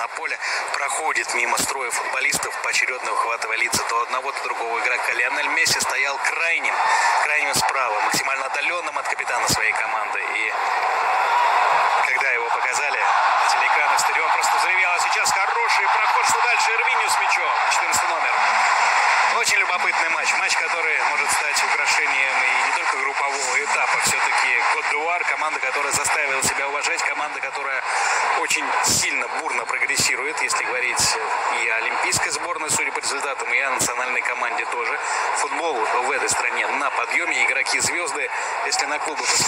на поле, проходит мимо строя футболистов, поочередно ухватывая лица то одного, то другого игрока. Лионель Месси стоял крайним справа, максимально отдаленным от капитана своей команды. И когда его показали на телекранах, стадион просто взревел. А сейчас хороший проход, что дальше? Эрвинью с мячом, 14 номер. Очень любопытный матч. Матч, который может стать украшением и не только группового этапа. Все-таки Кот-д'Ивуар, команда, которая заставила себя уважать, команда, которая очень сильно, бурно прогрессирует, если говорить и о олимпийской сборной, судя по результатам, и о национальной команде тоже. Футбол в этой стране на подъеме, игроки-звезды. Если на клубы